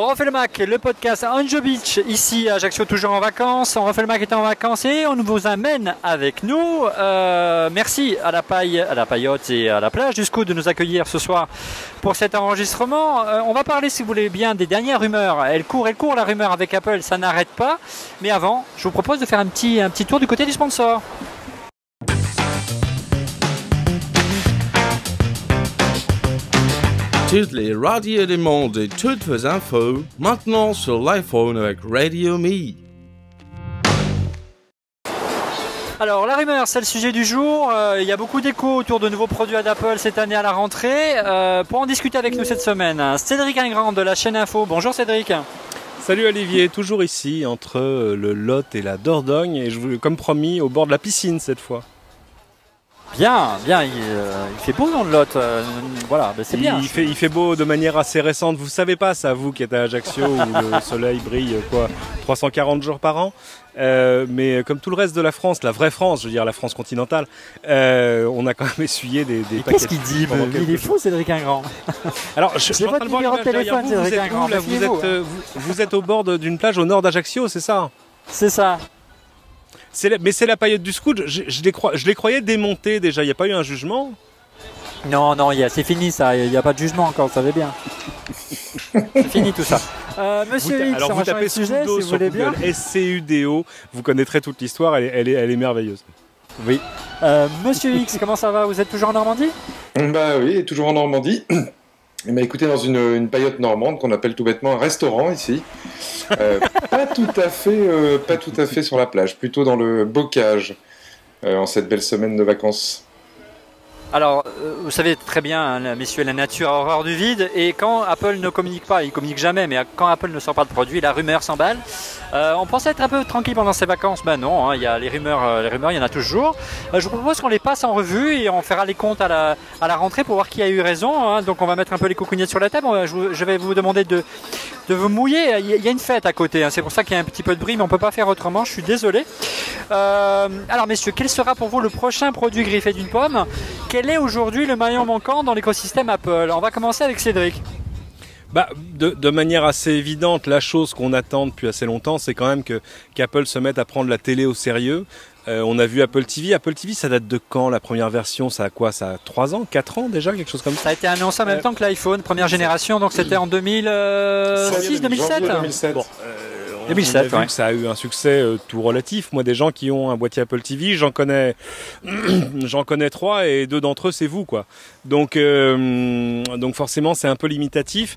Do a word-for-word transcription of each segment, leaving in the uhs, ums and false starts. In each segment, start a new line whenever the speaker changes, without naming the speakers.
On refait le Mac, le podcast Anjo Beach, ici à Ajaccio, toujours en vacances. On refait le Mac est en vacances et on vous amène avec nous. Euh, merci à la paille, à la paillote et à la plage du Scout de nous accueillir ce soir pour cet enregistrement. Euh, on va parler, si vous voulez bien, des dernières rumeurs. Elle court, elle court la rumeur avec Apple, ça n'arrête pas. Mais avant, je vous propose de faire un petit, un petit tour du côté du sponsor.
Toutes les radios du monde et toutes vos infos, maintenant sur l'iPhone avec Radio Me.
Alors la rumeur, c'est le sujet du jour. Euh, il y a beaucoup d'échos autour de nouveaux produits d'Apple cette année à la rentrée. Euh, pour en discuter avec nous cette semaine, Cédric Ingrand de la chaîne Info. Bonjour Cédric.
Salut Olivier, toujours ici entre le Lot et la Dordogne et je vous, comme promis au bord de la piscine cette fois.
Bien, bien, il, euh, il fait beau dans le Lot, euh, voilà, ben c'est bien.
Il fait, il fait beau de manière assez récente, vous savez pas ça, vous qui êtes à Ajaccio où le soleil brille quoi, trois cent quarante jours par an, euh, mais comme tout le reste de la France, la vraie France, je veux dire la France continentale, euh, on a quand même essuyé des, des paquets.
Qu'est-ce qu'il dit? Il est fou Cédric Ingrand.
Alors je, je suis en train de voir l'image derrière vous, vous êtes où, là, vous, êtes, euh, vous, vous êtes au bord d'une plage au nord d'Ajaccio, c'est ça?
C'est ça.
La, mais c'est la paillote du Scout, je, je, les crois, je les croyais démontés déjà, il n'y a pas eu un jugement?
Non, non, c'est fini ça, il n'y a pas de jugement encore, vous savez bien. C'est fini tout ça. Euh, Monsieur
vous,
X,
alors vous tapez sujet, si vous voulez bien. S C U D O, vous connaîtrez toute l'histoire, elle, elle, elle est merveilleuse.
Oui. Euh, Monsieur X, comment ça va? Vous êtes toujours en Normandie?
Bah oui, toujours en Normandie. Il m'a écouté dans une, une paillote normande qu'on appelle tout bêtement un restaurant ici. Euh, pas tout à fait, euh, pas tout à fait sur la plage, plutôt dans le bocage euh, en cette belle semaine de vacances.
Alors, euh, vous savez très bien, hein, messieurs, la nature a horreur du vide. Et quand Apple ne communique pas, il communique jamais, mais quand Apple ne sort pas de produit, la rumeur s'emballe. Euh, on pensait être un peu tranquille pendant ces vacances, ben non, hein, il y a les rumeurs, euh, les rumeurs, il y en a toujours. Euh, je vous propose qu'on les passe en revue et on fera les comptes à la, à la rentrée pour voir qui a eu raison. Hein. Donc on va mettre un peu les coucougnettes sur la table. Je, je vais vous demander de, de vous mouiller. Il y a une fête à côté, hein. C'est pour ça qu'il y a un petit peu de bruit, mais on ne peut pas faire autrement. Je suis désolé. Euh, alors messieurs, quel sera pour vous le prochain produit griffé d'une pomme? Quel est aujourd'hui le maillon manquant dans l'écosystème Apple? On va commencer avec Cédric.
Bah, de, de manière assez évidente, la chose qu'on attend depuis assez longtemps, c'est quand même que qu'Apple se mette à prendre la télé au sérieux. Euh, on a vu Apple T V. Apple T V, ça date de quand la première version? Ça a quoi? Ça a trois ans, quatre ans déjà, quelque chose comme ça?
Ça a été annoncé en même euh, temps que l'iPhone, première génération, donc c'était en deux mille six, deux mille sept.
deux mille sept.
Bon, euh,
deux mille sept,
on a vu
ouais.
que ça a eu un succès euh, tout relatif. Moi, des gens qui ont un boîtier Apple T V, j'en connais, j'en connais trois et deux d'entre eux, c'est vous, quoi. Donc, euh, donc forcément, c'est un peu limitatif.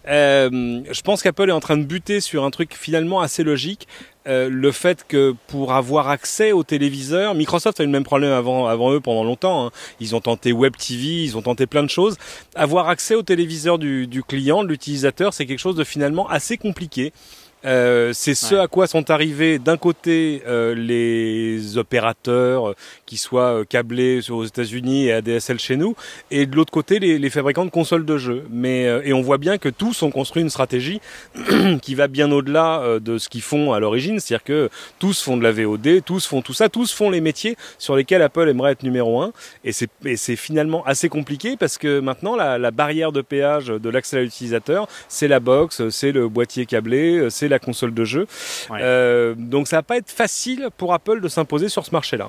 Euh, je pense qu'Apple est en train de buter sur un truc finalement assez logique. Euh, le fait que pour avoir accès aux téléviseurs, Microsoft a eu le même problème avant, avant eux pendant longtemps, hein. Ils ont tenté Web T V, ils ont tenté plein de choses. Avoir accès aux téléviseurs du, du client, de l'utilisateur, c'est quelque chose de finalement assez compliqué. Euh, c'est ce ouais. à quoi sont arrivés d'un côté euh, les opérateurs euh, qui soient euh, câblés aux États-Unis et A D S L chez nous, et de l'autre côté les, les fabricants de consoles de jeux. Mais euh, et on voit bien que tous ont construit une stratégie qui va bien au-delà euh, de ce qu'ils font à l'origine, c'est-à-dire que tous font de la V O D, tous font tout ça, tous font les métiers sur lesquels Apple aimerait être numéro un. Et c'est et c'est finalement assez compliqué parce que maintenant la, la barrière de péage de l'accès à l'utilisateur, c'est la box, c'est le boîtier câblé, c'est la console de jeu. Ouais. Euh, donc ça va pas être facile pour Apple de s'imposer sur ce marché-là.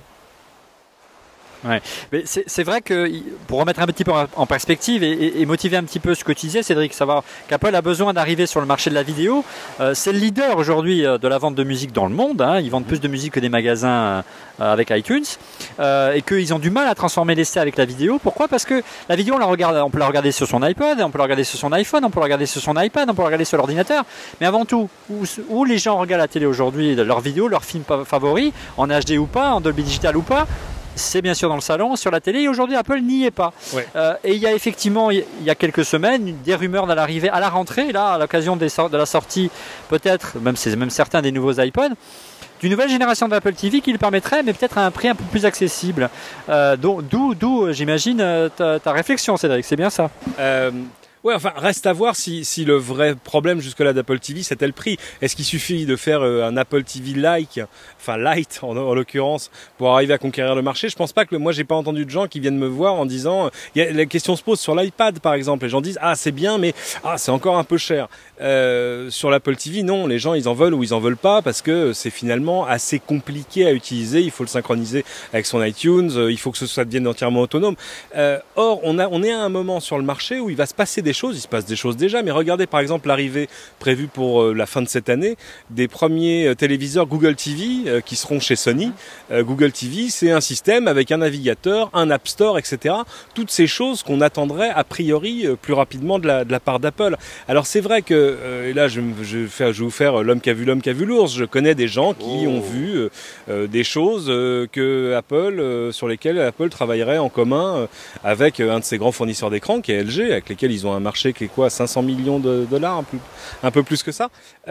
Ouais. Mais c'est, c'est vrai que pour remettre un petit peu en perspective et, et, et motiver un petit peu ce que tu disais, Cédric, savoir qu'Apple a besoin d'arriver sur le marché de la vidéo. Euh, c'est le leader aujourd'hui de la vente de musique dans le monde. Hein. Ils vendent plus de musique que des magasins euh, avec iTunes euh, et qu'ils ont du mal à transformer l'essai avec la vidéo. Pourquoi? Parce que la vidéo, on la regarde, on peut la regarder sur son iPod, on peut la regarder sur son iPhone, on peut la regarder sur son iPad, on peut la regarder sur l'ordinateur. Mais avant tout, où, où les gens regardent la télé aujourd'hui, leurs vidéos, leurs films favoris, en H D ou pas, en Dolby Digital ou pas, c'est bien sûr dans le salon, sur la télé, et aujourd'hui Apple n'y est pas. Ouais. Euh, et il y a effectivement, il y a quelques semaines, des rumeurs de l'arrivée à la rentrée, là, à l'occasion des so- de la sortie, peut-être, même c'est même certains des nouveaux iPods, d'une nouvelle génération d'Apple T V qui le permettrait, mais peut-être à un prix un peu plus accessible. Euh, d'où, d'où, j'imagine, ta, ta réflexion, Cédric, c'est bien ça?
euh... Ouais, enfin, reste à voir si, si le vrai problème jusque-là d'Apple T V, c'était le prix. Est-ce qu'il suffit de faire euh, un Apple T V-like, enfin light en, en l'occurrence, pour arriver à conquérir le marché? Je pense pas que le, moi, j'ai pas entendu de gens qui viennent me voir en disant, y a, la question se pose sur l'iPad par exemple. Les gens disent, ah c'est bien, mais ah c'est encore un peu cher. Euh, sur l'Apple T V, non, les gens ils en veulent ou ils en veulent pas parce que c'est finalement assez compliqué à utiliser. Il faut le synchroniser avec son iTunes, euh, il faut que ce soit devienne entièrement autonome. Euh, or, on a, on est à un moment sur le marché où il va se passer des choses, il se passe des choses déjà, mais regardez par exemple l'arrivée prévue pour euh, la fin de cette année des premiers euh, téléviseurs Google T V euh, qui seront chez Sony. Euh, Google T V, c'est un système avec un navigateur, un App Store, et cetera. Toutes ces choses qu'on attendrait a priori euh, plus rapidement de la, de la part d'Apple. Alors c'est vrai que, euh, et là je, je, vais faire, je vais vous faire l'homme qui a vu l'homme qui a vu l'ours, je connais des gens qui oh. ont vu euh, euh, des choses euh, que Apple, euh, sur lesquelles Apple travaillerait en commun euh, avec un de ses grands fournisseurs d'écran qui est L G, avec lesquels ils ont un marché qui est quoi, cinq cents millions de dollars, un peu, un peu plus que ça.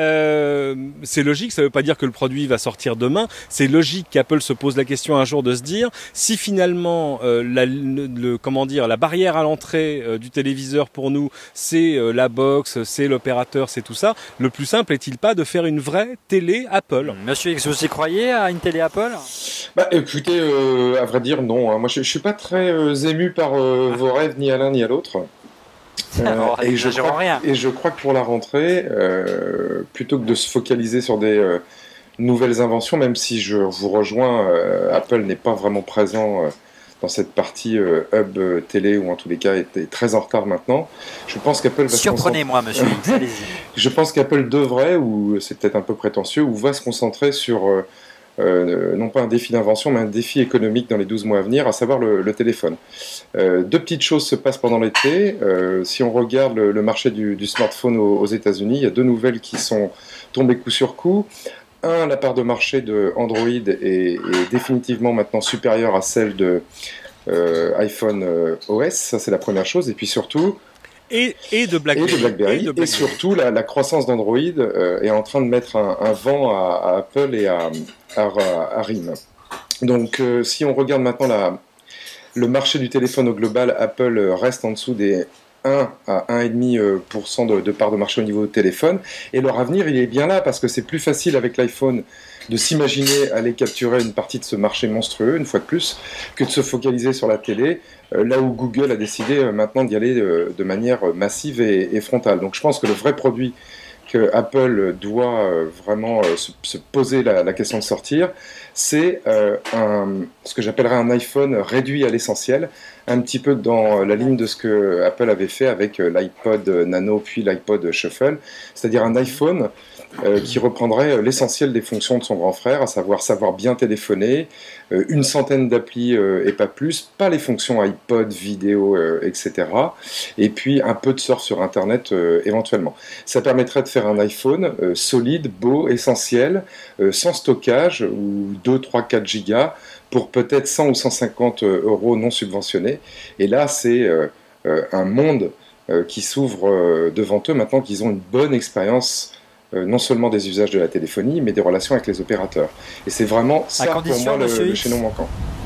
Euh, c'est logique, ça ne veut pas dire que le produit va sortir demain. C'est logique qu'Apple se pose la question un jour de se dire si finalement euh, la, le, le, comment dire, la barrière à l'entrée euh, du téléviseur pour nous, c'est euh, la box, c'est l'opérateur, c'est tout ça. Le plus simple est-il pas de faire une vraie télé Apple?
Monsieur X, vous y croyez à une télé Apple?
Bah écoutez, euh, à vrai dire non. Hein. Moi je, je suis pas très euh, ému par euh, ah. vos rêves ni à l'un ni à l'autre. Euh,
Alors,
et, je crois,
rien.
et je crois que pour la rentrée, euh, plutôt que de se focaliser sur des euh, nouvelles inventions, même si je vous rejoins, euh, Apple n'est pas vraiment présent euh, dans cette partie euh, hub euh, télé, ou en tous les cas est, est très en retard maintenant. Je pense qu'Apple va
Surprenez-moi, monsieur X, allez-y.
Je pense qu'Apple devrait, ou c'est peut-être un peu prétentieux, ou va se concentrer sur euh, Euh, non pas un défi d'invention, mais un défi économique dans les douze mois à venir, à savoir le, le téléphone. Euh, deux petites choses se passent pendant l'été. Euh, si on regarde le, le marché du, du smartphone aux, aux États-Unis, il y a deux nouvelles qui sont tombées coup sur coup. Un, la part de marché de Android est, est définitivement maintenant supérieure à celle de euh, iPhone euh, O S, ça c'est la première chose. Et puis surtout,
Et, et de BlackBerry.
Et, de BlackBerry,
et, de BlackBerry.
et surtout, la, la croissance d'Android euh, est en train de mettre un, un vent à, à Apple et à, à, à R I M. Donc, euh, si on regarde maintenant la, le marché du téléphone au global, Apple reste en dessous des un à un virgule cinq pour cent de, de part de marché au niveau du téléphone. Et leur avenir, il est bien là, parce que c'est plus facile avec l'iPhone de s'imaginer aller capturer une partie de ce marché monstrueux, une fois de plus, que de se focaliser sur la télé, euh, là où Google a décidé euh, maintenant d'y aller euh, de manière massive et, et frontale. Donc je pense que le vrai produit que Apple doit euh, vraiment euh, se, se poser la, la question de sortir, c'est euh, un, ce que j'appellerais un iPhone réduit à l'essentiel, un petit peu dans la ligne de ce que Apple avait fait avec euh, l'iPod Nano puis l'iPod Shuffle, c'est-à-dire un iPhone Euh, qui reprendrait l'essentiel des fonctions de son grand frère, à savoir savoir bien téléphoner, euh, une centaine d'applis euh, et pas plus, pas les fonctions iPod, vidéo, euh, et cetera. Et puis un peu de surf sur Internet euh, éventuellement. Ça permettrait de faire un iPhone euh, solide, beau, essentiel, euh, sans stockage, ou deux, trois, quatre gigas, pour peut-être cent ou cent cinquante euros non subventionnés. Et là, c'est euh, euh, un monde euh, qui s'ouvre euh, devant eux maintenant qu'ils ont une bonne expérience Euh, non seulement des usages de la téléphonie, mais des relations avec les opérateurs. Et c'est vraiment ça pour moi le, le chaînon manquant.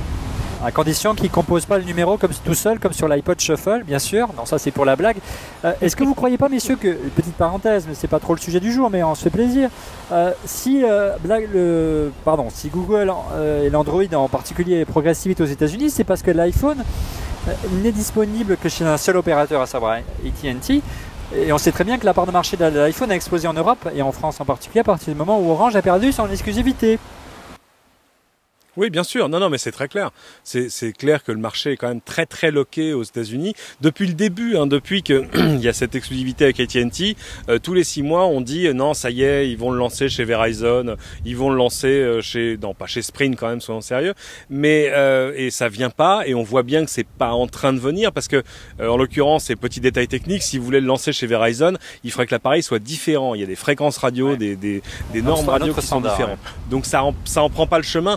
À condition qu'il ne compose pas le numéro comme tout seul, comme sur l'iPod Shuffle, bien sûr. Non, ça c'est pour la blague. Euh, Est-ce que vous ne croyez pas, messieurs, que, petite parenthèse, mais c'est pas trop le sujet du jour, mais on se fait plaisir, euh, si, euh, blague, le, pardon, si Google euh, et l'Android en particulier progressent vite aux États-Unis, c'est parce que l'iPhone euh, n'est disponible que chez un seul opérateur, à savoir A T and T. Et on sait très bien que la part de marché de l'iPhone a explosé en Europe, et en France en particulier, à partir du moment où Orange a perdu son exclusivité.
Oui, bien sûr. Non, non, mais c'est très clair. C'est, c'est clair que le marché est quand même très, très loqué aux États-Unis. Depuis le début, hein, depuis que il y a cette exclusivité avec A T and T, euh, tous les six mois, on dit euh, non, ça y est, ils vont le lancer chez Verizon, ils vont le lancer euh, chez, non, pas chez Sprint quand même, soyons sérieux. Mais euh, et ça vient pas, et on voit bien que c'est pas en train de venir, parce que euh, en l'occurrence, ces petits détails techniques, si vous voulez le lancer chez Verizon, il faudrait que l'appareil soit différent. Il y a des fréquences radio, ouais. des, des, des normes radio qui standard, sont différentes. Ouais. Donc ça, en, ça en prend pas le chemin. Apple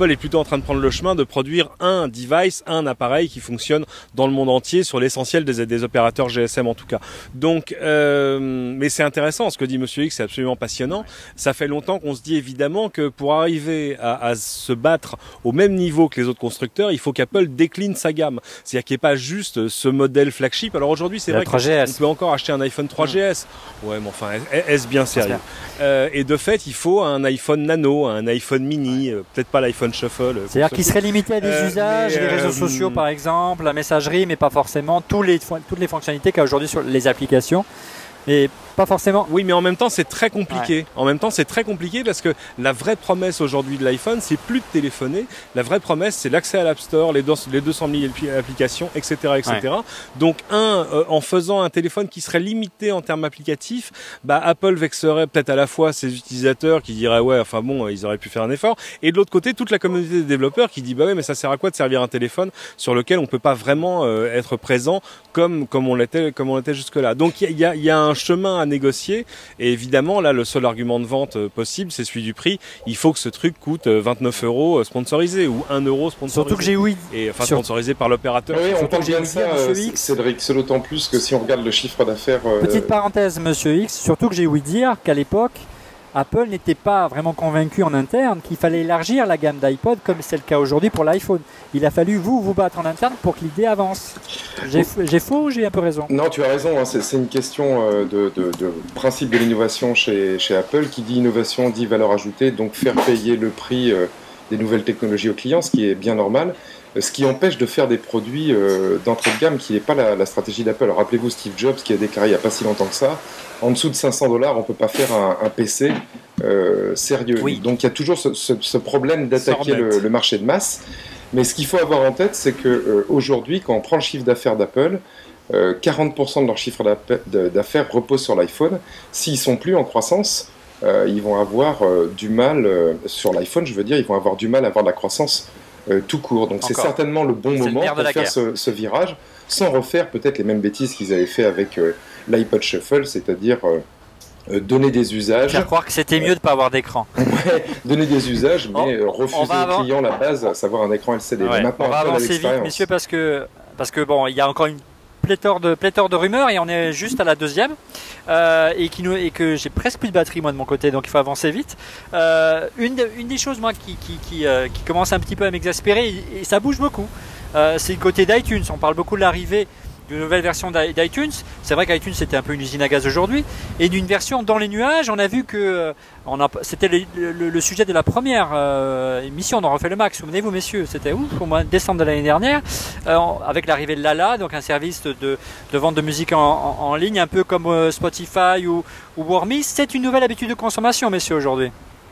Apple est plutôt en train de prendre le chemin de produire un device, un appareil qui fonctionne dans le monde entier sur l'essentiel des, des opérateurs G S M en tout cas. Donc, euh, mais c'est intéressant ce que dit Monsieur X, c'est absolument passionnant. Ça fait longtemps qu'on se dit évidemment que pour arriver à, à se battre au même niveau que les autres constructeurs, il faut qu'Apple décline sa gamme. C'est-à-dire qu'il n'y ait pas juste ce modèle flagship. Alors aujourd'hui, c'est vrai qu'on peut encore acheter un iPhone trois G S. Ouais, mais enfin, est-ce bien sérieux? euh, Et de fait, il faut un iPhone Nano, un iPhone Mini, euh, peut-être pas l'iPhone Shuffle.
C'est-à-dire qu'il serait limité à des euh, usages, mais, les réseaux euh, sociaux par exemple, la messagerie, mais pas forcément tous les, toutes les fonctionnalités qu'il y a aujourd'hui sur les applications. Et pas forcément.
Oui, mais en même temps, c'est très compliqué. Ouais. En même temps, c'est très compliqué parce que la vraie promesse aujourd'hui de l'iPhone, c'est plus de téléphoner. La vraie promesse, c'est l'accès à l'App Store, les deux cent mille applications, et cetera, et cetera. Ouais. Donc, un, euh, en faisant un téléphone qui serait limité en termes applicatifs, bah, Apple vexerait peut-être à la fois ses utilisateurs qui diraient ouais, enfin bon, ils auraient pu faire un effort, et de l'autre côté, toute la communauté des développeurs qui dit bah ouais, mais ça sert à quoi de servir un téléphone sur lequel on peut pas vraiment euh, être présent comme comme on l'était comme on l'était jusque-là. Donc, il y a, y a un chemin à négocier, et évidemment là le seul argument de vente euh, possible c'est celui du prix. Il faut que ce truc coûte euh, vingt-neuf euros sponsorisé ou un euro sponsorisé,
surtout que j'ai oui
et enfin sponsorisé par l'opérateur.
Oui, on
parle
bien de ça, euh, Cédric, c'est d'autant plus que si on regarde le chiffre d'affaires euh...
petite parenthèse Monsieur X, surtout que j'ai ouï dire qu'à l'époque Apple n'était pas vraiment convaincu en interne qu'il fallait élargir la gamme d'iPod comme c'est le cas aujourd'hui pour l'iPhone. Il a fallu vous vous battre en interne pour que l'idée avance. J'ai faux ou j'ai un peu raison?
Non, tu as raison, hein, c'est une question de, de, de principe de l'innovation chez, chez Apple. Qui dit innovation dit valeur ajoutée, donc faire payer le prix euh, des nouvelles technologies aux clients, ce qui est bien normal. Ce qui empêche de faire des produits euh, d'entrée de gamme, qui n'est pas la, la stratégie d'Apple. Rappelez-vous Steve Jobs qui a déclaré il n'y a pas si longtemps que ça, en dessous de cinq cents dollars, on ne peut pas faire un, un P C euh, sérieux. Oui. Donc il y a toujours ce, ce, ce problème d'attaquer le, le marché de masse. Mais ce qu'il faut avoir en tête, c'est qu'aujourd'hui, euh, quand on prend le chiffre d'affaires d'Apple, euh, quarante pour cent de leur chiffre d'affaires repose sur l'iPhone. S'ils ne sont plus en croissance, euh, ils vont avoir euh, du mal, euh, sur l'iPhone je veux dire, ils vont avoir du mal à avoir de la croissance Euh, tout court. Donc c'est certainement le bon moment
le
pour faire ce, ce virage, sans refaire peut-être les mêmes bêtises qu'ils avaient fait avec euh, l'iPod Shuffle, c'est-à-dire euh, euh, donner des usages.
Faire croire que c'était mieux de ne pas avoir d'écran.
Ouais, donner des usages, mais oh, refuser au client la base, à savoir un écran L C D.
Ouais.
Maintenant,
on va avancer vite, messieurs, parce que, parce que bon, il y a encore une pléthore de, pléthore de rumeurs et on est juste à la deuxième euh, et, qui nous, et que j'ai presque plus de batterie moi de mon côté, donc il faut avancer vite. Euh, une, de, une des choses moi qui, qui, qui, euh, qui commence un petit peu à m'exaspérer, et, et ça bouge beaucoup, euh, c'est le côté d'iTunes. On parle beaucoup de l'arrivée d'une nouvelle version d'iTunes. C'est vrai qu'iTunes c'était un peu une usine à gaz aujourd'hui, et d'une version dans les nuages. On a vu que c'était le, le, le sujet de la première euh, émission d'On refait le Mac. Souvenez-vous messieurs, c'était où au mois de décembre de l'année dernière, euh, avec l'arrivée de Lala, donc un service de, de vente de musique en, en, en ligne, un peu comme euh, Spotify ou, ou Warmy. C'est une nouvelle habitude de consommation, messieurs, aujourd'hui.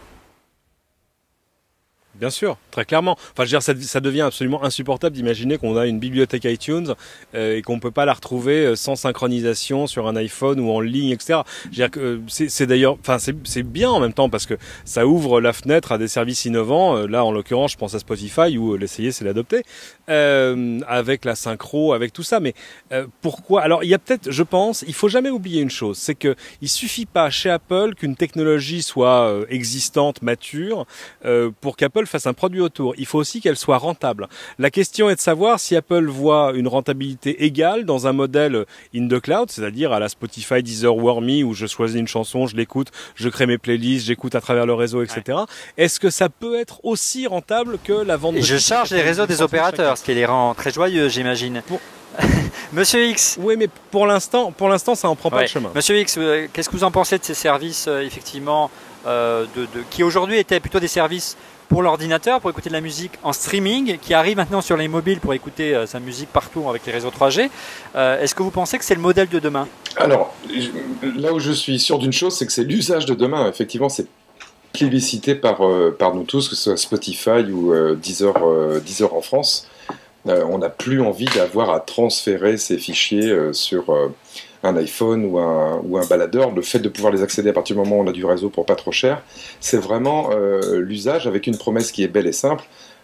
Bien sûr, très clairement. Enfin, je veux dire, ça, ça devient absolument insupportable d'imaginer qu'on a une bibliothèque iTunes euh, et qu'on peut pas la retrouver sans synchronisation sur un iPhone ou en ligne, et cetera. Je veux dire que c'est d'ailleurs, enfin, c'est bien en même temps parce que ça ouvre la fenêtre à des services innovants. Euh, là, en l'occurrence, je pense à Spotify où euh, l'essayer, c'est l'adopter, euh, avec la synchro, avec tout ça. Mais euh, pourquoi? Alors, il y a peut-être, je pense, il faut jamais oublier une chose, c'est que il suffit pas chez Apple qu'une technologie soit euh, existante, mature, euh, pour qu'Apple fasse un produit autour. Il faut aussi qu'elle soit rentable. La question est de savoir si Apple voit une rentabilité égale dans un modèle in the cloud, c'est-à-dire à la Spotify, Deezer, Warmy, où je choisis une chanson, je l'écoute, je crée mes playlists, j'écoute à travers le réseau, et cetera. Ouais. Est-ce que ça peut être aussi rentable que la vente de...
Et je charge les réseaux des opérateurs, ce qui les rend très joyeux, j'imagine. Pour... Monsieur X.
Oui, mais pour l'instant, pour l'instant, ça en prend pas
ouais.
le chemin.
Monsieur X, euh, qu'est-ce que vous en pensez de ces services, euh, effectivement, euh, de, de, qui aujourd'hui étaient plutôt des services pour l'ordinateur, pour écouter de la musique en streaming, qui arrive maintenant sur les mobiles pour écouter euh, sa musique partout avec les réseaux trois G. Euh, Est-ce que vous pensez que c'est le modèle de demain?
Alors, là où je suis sûr d'une chose, c'est que c'est l'usage de demain. Effectivement, c'est plébiscité par, euh, par nous tous, que ce soit Spotify ou euh, Deezer, euh, Deezer en France. Euh, on n'a plus envie d'avoir à transférer ces fichiers euh, sur euh, un iPhone ou un, ou un baladeur. Le fait de pouvoir les accéder à partir du moment où on a du réseau pour pas trop cher, c'est vraiment euh, l'usage avec une promesse qui est belle et simple.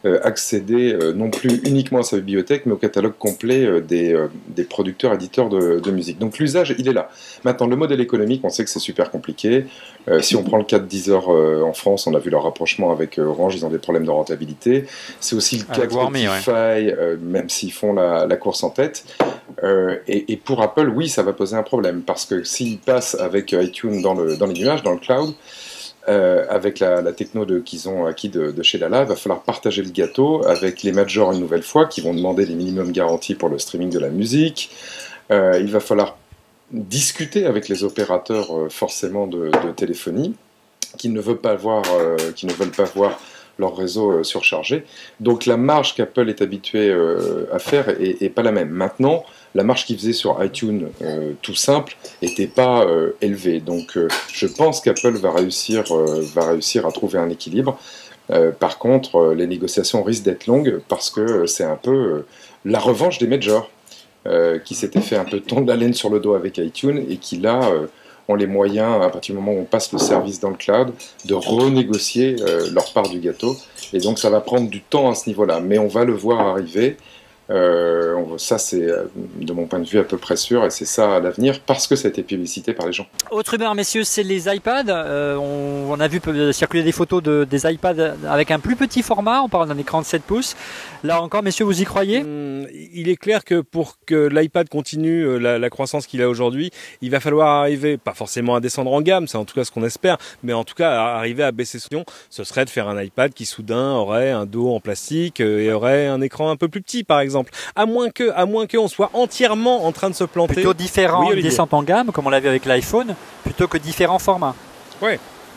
euh, accéder euh, non plus uniquement à sa bibliothèque, mais au catalogue complet euh, des, euh, des producteurs, éditeurs de, de musique. Donc l'usage, il est là. Maintenant, le modèle économique, on sait que c'est super compliqué. Euh, si on prend le cas de Deezer euh, en France, on a vu leur rapprochement avec euh, Orange, ils ont des problèmes de rentabilité. C'est aussi le cas de Spotify, ouais. euh, même s'ils font la, la course en tête. Euh, et, et pour Apple, oui, ça va poser un problème, parce que s'ils passent avec iTunes dans, le, dans les nuages, dans le cloud, euh, avec la, la techno de, qu'ils ont acquis de, de chez Lala, il va falloir partager le gâteau avec les majors une nouvelle fois, qui vont demander des minimums garantis pour le streaming de la musique. Euh, il va falloir discuter avec les opérateurs euh, forcément de, de téléphonie, qui ne veulent pas voir, euh, qui ne veulent pas voir leur réseau euh, surchargé. Donc la marge qu'Apple est habitué euh, à faire est, est pas la même. Maintenant, la marge qu'ils faisaient sur iTunes, euh, tout simple, n'était pas euh, élevée. Donc euh, je pense qu'Apple va réussir, euh, va réussir à trouver un équilibre. Euh, par contre, euh, les négociations risquent d'être longues, parce que euh, c'est un peu euh, la revanche des majors, euh, qui s'étaient fait un peu tondre la laine sur le dos avec iTunes, et qui là euh, ont les moyens, à partir du moment où on passe le service dans le cloud, de renégocier euh, leur part du gâteau. Et donc ça va prendre du temps à ce niveau-là, mais on va le voir arriver. Euh, on, ça, c'est de mon point de vue à peu près sûr, et c'est ça à l'avenir, parce que ça a été publicité par les gens.
Autre rumeur, messieurs, c'est les iPads. Euh, on, on a vu circuler des photos de, des iPads avec un plus petit format. On parle d'un écran de sept pouces. Là encore, messieurs, vous y croyez ?
Hum, Il est clair que pour que l'iPad continue la, la croissance qu'il a aujourd'hui, il va falloir arriver, pas forcément à descendre en gamme, c'est en tout cas ce qu'on espère, mais en tout cas à arriver à baisser son. Ce serait de faire un iPad qui soudain aurait un dos en plastique et aurait un écran un peu plus petit, par exemple. À moins que, à moins qu'on soit entièrement en train de se planter.
Plutôt différent,
oui,
une descente en gamme, comme on l'a vu avec l'iPhone, plutôt que différents formats.
Ouais.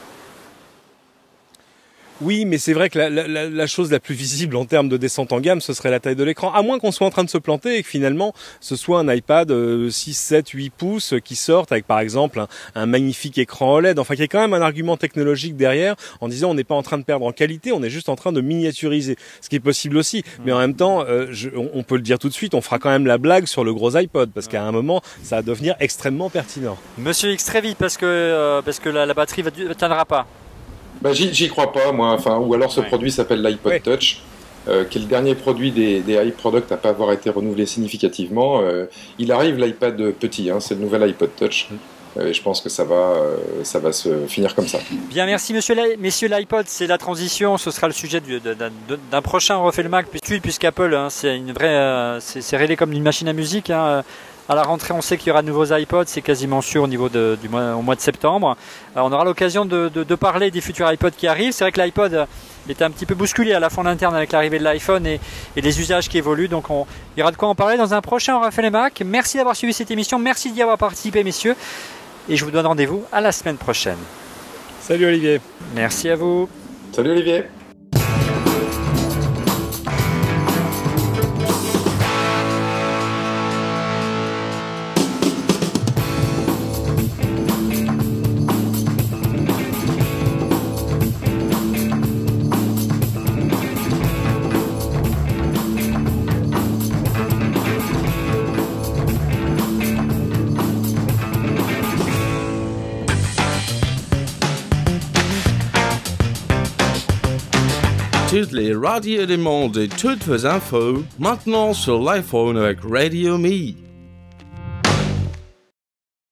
Oui, mais c'est vrai que la, la, la chose la plus visible en termes de descente en gamme, ce serait la taille de l'écran. À moins qu'on soit en train de se planter et que finalement, ce soit un iPad euh, six, sept, huit pouces qui sorte avec par exemple un, un magnifique écran O L E D. Enfin, il y a quand même un argument technologique derrière en disant on n'est pas en train de perdre en qualité, on est juste en train de miniaturiser. Ce qui est possible aussi. Mmh. Mais en même temps, euh, je, on, on peut le dire tout de suite, on fera quand même la blague sur le gros iPod parce qu'à un moment, ça va devenir extrêmement pertinent.
Monsieur X, très vite parce que, euh, parce que la, la batterie ne tiendra pas.
Bah, j'y crois pas, moi. Enfin, ou alors ce ouais. produit s'appelle l'iPod ouais. Touch, euh, qui est le dernier produit des, des iProduct à pas avoir été renouvelé significativement. Euh, il arrive l'iPad petit, hein, c'est le nouvel iPod Touch. Euh, et je pense que ça va, euh, ça va se finir comme ça.
Bien, merci monsieur, messieurs. L'iPod, c'est la transition. Ce sera le sujet d'un prochain Refait le Mac, puisqu'Apple, hein, c'est une vraie, euh, c'est réglé comme une machine à musique. Hein. À la rentrée, on sait qu'il y aura de nouveaux iPods, c'est quasiment sûr au niveau de, du mois, au mois de septembre. Alors, on aura l'occasion de, de, de parler des futurs iPods qui arrivent. C'est vrai que l'iPod était un petit peu bousculé à la fois en interne avec l'arrivée de l'iPhone et, et les usages qui évoluent. Donc, on, il y aura de quoi en parler dans un prochain On refait les Mac. Merci d'avoir suivi cette émission. Merci d'y avoir participé, messieurs. Et je vous donne rendez-vous à la semaine prochaine.
Salut Olivier.
Merci à vous.
Salut Olivier.
Toutes les radios du monde et toutes vos infos, maintenant sur l'iPhone avec Radio Me.